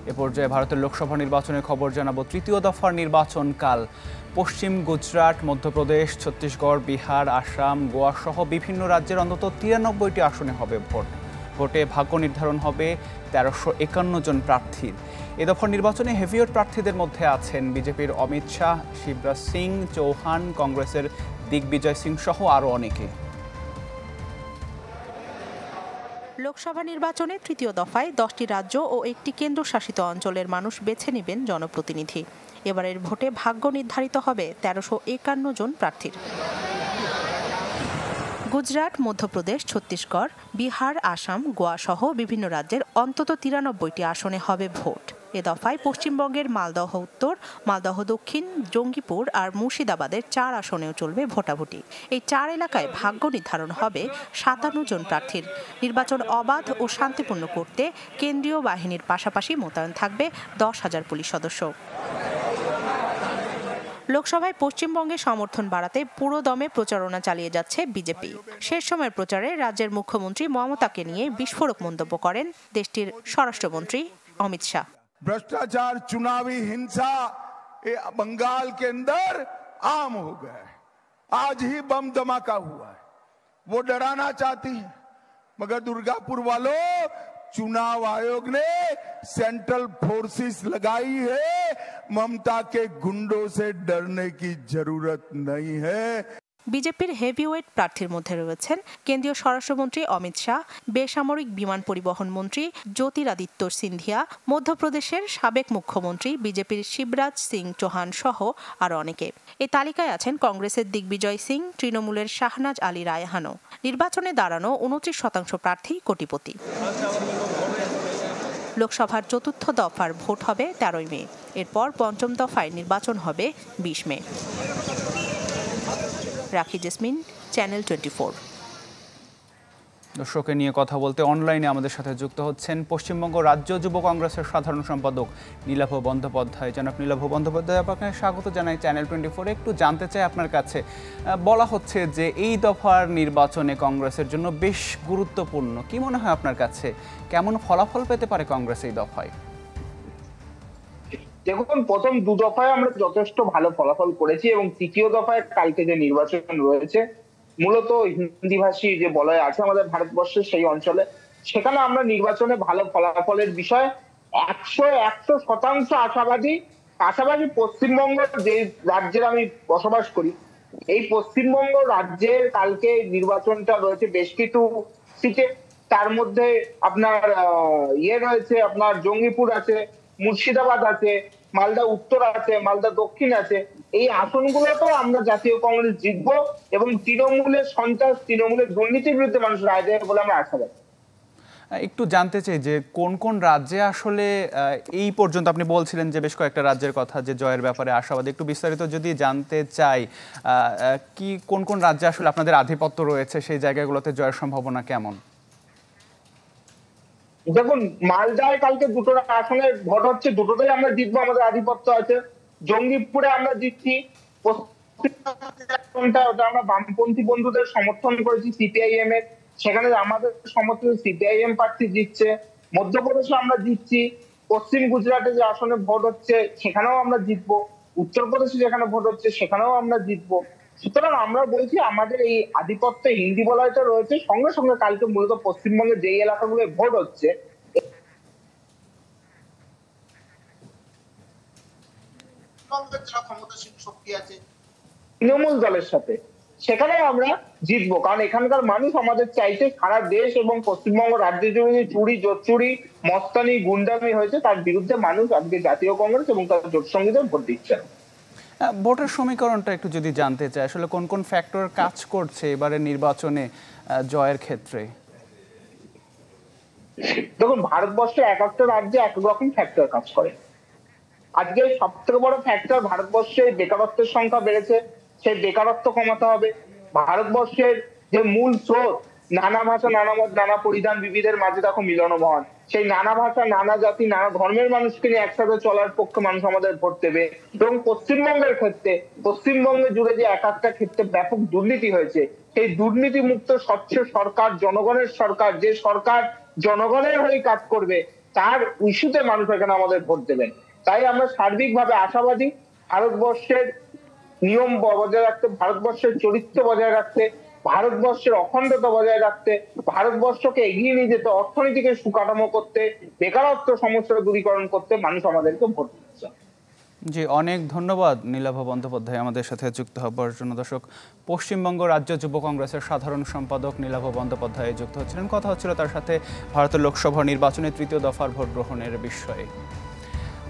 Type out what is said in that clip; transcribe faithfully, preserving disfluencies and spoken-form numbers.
এ পর্যায়ে ভারতের লোকসভা নির্বাচনের খবর জানাবো। তৃতীয় দফার নির্বাচন কাল। পশ্চিম গুজরাট, মধ্যপ্রদেশ, ছত্তিশগড়, বিহার, আসাম, গোয়া সহ বিভিন্ন রাজ্যের অন্তত তিরানব্বইটি আসনে হবে ভোট। ভোটে ভাগ্য নির্ধারণ হবে তেরোশো একান্ন জন প্রার্থীর। এ দফার নির্বাচনে হেভিওয়েট প্রার্থীদের মধ্যে আছেন বিজেপির অমিত শাহ, শিবরাজ সিং চৌহান, কংগ্রেসের দিগ্বিজয় সিং সহ আরও অনেকে। লোকসভা নির্বাচনে তৃতীয় দফায় দশটি রাজ্য ও একটি কেন্দ্রশাসিত অঞ্চলের মানুষ বেছে নেবেন জনপ্রতিনিধি। এবারের ভোটে ভাগ্য নির্ধারিত হবে তেরোশো একান্ন জন প্রার্থীর। গুজরাট, মধ্যপ্রদেশ, ছত্তিশগড়, বিহার, আসাম, গোয়া সহ বিভিন্ন রাজ্যের অন্তত তিরানব্বইটি আসনে হবে ভোট। এ দফায় পশ্চিমবঙ্গের মালদহ উত্তর, মালদহ দক্ষিণ, জঙ্গিপুর আর মুর্শিদাবাদের চার আসনেও চলবে ভোটাভুটি। এই চার এলাকায় ভাগ্য নির্ধারণ হবে সাতান্ন জন প্রার্থীর। নির্বাচন অবাধ ও শান্তিপূর্ণ করতে কেন্দ্রীয় বাহিনীর পাশাপাশি মোতায়েন থাকবে দশ হাজার পুলিশ সদস্য। লোকসভায় পশ্চিমবঙ্গে সমর্থন বাড়াতে পুরো দমে প্রচারণা চালিয়ে যাচ্ছে বিজেপি। শেষ সময়ের প্রচারে রাজ্যের মুখ্যমন্ত্রী মমতাকে নিয়ে বিস্ফোরক মন্তব্য করেন দেশটির স্বরাষ্ট্রমন্ত্রী অমিত শাহ। भ्रष्टाचार, चुनावी हिंसा बंगाल के अंदर आम हो गया है। आज ही बम धमाका हुआ है, वो डराना चाहती है, मगर दुर्गापुर वालों, चुनाव आयोग ने सेंट्रल फोर्सेस लगाई है। ममता के गुंडों से डरने की जरूरत नहीं है। বিজেপির হেভিওয়েট প্রার্থীর মধ্যে রয়েছেন কেন্দ্রীয় স্বরাষ্ট্রমন্ত্রী অমিত শাহ, বেসামরিক বিমান পরিবহন মন্ত্রী জ্যোতিরাদিত্য সিন্ধিয়া, মধ্যপ্রদেশের সাবেক মুখ্যমন্ত্রী বিজেপির শিবরাজ সিং চৌহান সহ আরও অনেকে। এই তালিকায় আছেন কংগ্রেসের দিগ্বিজয় সিং, তৃণমূলের শাহনাজ আলী রায়হানও। নির্বাচনে দাঁড়ানো উনত্রিশ শতাংশ প্রার্থী কোটিপতি। লোকসভার চতুর্থ দফার ভোট হবে তেরোই মে। এরপর পঞ্চম দফায় নির্বাচন হবে বিশ মে। রাখি জেসমিন, চ্যানেল টোয়েন্টি ফোর। দর্শককে নিয়ে কথা বলতে অনলাইনে আমাদের সাথে যুক্ত হচ্ছেন পশ্চিমবঙ্গ রাজ্য যুব কংগ্রেসের সাধারণ সম্পাদক নীলাভ বন্দ্যোপাধ্যায়। জনাব নীলাভ বন্দ্যোপাধ্যায়, আপনাকে স্বাগত জানাই চ্যানেল টোয়েন্টি ফোরে। একটু জানতে চাই আপনার কাছে, বলা হচ্ছে যে এই দফার নির্বাচনে কংগ্রেসের জন্য বেশ গুরুত্বপূর্ণ। কি মনে হয় আপনার কাছে, কেমন ফলাফল পেতে পারে কংগ্রেস এই দফায়? দেখুন, প্রথম দু দফায় আমরা যথেষ্ট ভালো ফলাফল করেছি এবং তৃতীয় দফায় কালকে যে নির্বাচন রয়েছে মূলত হিন্দিভাষী যে বলয় আছে আমাদের ভারতবর্ষের সেই অঞ্চলে, সেখানে আমরা নির্বাচনে ভালো ফলাফলের বিষয়ে একশো একশো শতাংশ আশাবাদী। পাশাপাশি পশ্চিমবঙ্গ যে রাজ্যের আমি বসবাস করি, এই পশ্চিমবঙ্গ রাজ্যের কালকে নির্বাচনটা রয়েছে বেশ কিছু সিটে। তার মধ্যে আপনার ইয়ে রয়েছে, আপনার জঙ্গিপুর আছে, মুর্শিদাবাদ আছে, মালদা উত্তর আছে, মালদা দক্ষিণ আছে। এই আসনগুলোতেও আমরা জাতীয় কংগ্রেস জিতবো এবং তৃণমূলের সন্ত্রাস, তৃণমূলের দুর্নীতির বিরুদ্ধে মানুষ রায় দেবে বলে আমরা আশাবাদী। একটু জানতে চাই যে কোন কোন রাজ্যে আসলে এই পর্যন্ত আপনি বলছিলেন যে বেশ কয়েকটা রাজ্যের কথা যে জয়ের ব্যাপারে আশাবাদী, একটু বিস্তারিত যদি জানতে চাই, কি কোন কোন রাজ্যে আসলে আপনাদের আধিপত্য রয়েছে, সেই জায়গাগুলোতে জয়ের সম্ভাবনা কেমন? দেখুন, মালদায় কালকে দুটো আসনে ভোট হচ্ছে, দুটোতেই আমরা জিতবো, আমাদের আধিপত্য আছে। জঙ্গিপুরে আমরা জিতছি, ওটা আমরা বামপন্থী বন্ধুদের সমর্থন করেছি সিপিআইএম এর, সেখানে আমাদের সমর্থন সিপিআইএম প্রার্থী জিতছে। মধ্যপ্রদেশে আমরা জিতছি, পশ্চিম গুজরাটে যে আসনে ভোট হচ্ছে সেখানেও আমরা জিতবো, উত্তরপ্রদেশে যেখানে ভোট হচ্ছে সেখানেও আমরা জিতবো। সুতরাং আমরা বলছি আমাদের এই আধিপত্য হিন্দি বলয়টা রয়েছে। সঙ্গে সঙ্গে কালকে মূলত পশ্চিমবঙ্গের যেই এলাকাগুলো ভোট হচ্ছে ক্ষমতাসীন শক্তি আছে তৃণমূল দলের সাথে, সেখানে আমরা জিতবো। কারণ এখানকার মানুষ আমাদের চাইছে সারা দেশ এবং পশ্চিমবঙ্গ রাজ্যে জুড়ে যে চুরি, জোচ্চুরি, মস্তানি, গুন্ডামি হয়েছে তার বিরুদ্ধে মানুষ আজকে জাতীয় কংগ্রেস এবং তার জোট সঙ্গীদের ভোট দিচ্ছে। ভোটের সমীকরণটা একটু যদি জানতে চাই, আসলে কোন কোন ফ্যাক্টর কাজ করছে এবারে নির্বাচনে জয়ের ক্ষেত্রে? দেখুন, ভারতবর্ষে এক একটা রাজ্যে এক রকম ফ্যাক্টর কাজ করে। আজকে সব থেকে বড় ফ্যাক্টর ভারতবর্ষে বেকারত্বের সংখ্যা বেড়েছে, সেই বেকারত্ব কমাতে হবে। ভারতবর্ষের যে মূল স্রোত, নানা ভাষা, নানা মত, নানা পরিধান, বিবিধের মাঝে দেখো মিলনমহন, সেই নানা ভাষা, নানা জাতি, নানা ধর্মের মানুষকে নিয়ে একসাথে চলার পক্ষে মানুষ আমাদের ভোট দেবে। এবং পশ্চিমবঙ্গের ক্ষেত্রে, পশ্চিমবঙ্গে জুড়ে যে এক একটা ক্ষেত্রে ব্যাপক দুর্নীতি হয়েছে, সেই দুর্নীতি মুক্ত স্বচ্ছ সরকার, জনগণের সরকার, যে সরকার জনগণের হয়ে কাজ করবে, তার ইস্যুতে মানুষ এখানে আমাদের ভোট দেবেন। তাই আমরা সার্বিকভাবে আশাবাদী ভারতবর্ষের নিয়ম বজায় রাখতে, ভারতবর্ষের চরিত্র বজায় রাখতে, ভারতবর্ষের অখণ্ডতা বজায় রাখতে, ভারতবর্ষকে এগিয়ে নিয়ে যেতে, অর্থনীতিকে সুকাঠামো করতে, বেকারত্ব সমস্যা দূরীকরণ করতে মানুষ আমাদেরকে ভোট দিচ্ছে। জি, অনেক ধন্যবাদ নীলাভ বন্দ্যোপাধ্যায় আমাদের সাথে যুক্ত হবার জন্য। দর্শক, পশ্চিমবঙ্গ রাজ্য যুব কংগ্রেসের সাধারণ সম্পাদক নীলাভ বন্দ্যোপাধ্যায় যুক্ত হচ্ছিলেন। কথা হচ্ছিল তার সাথে ভারতের লোকসভা নির্বাচনে তৃতীয় দফার ভোট গ্রহণের বিষয়ে।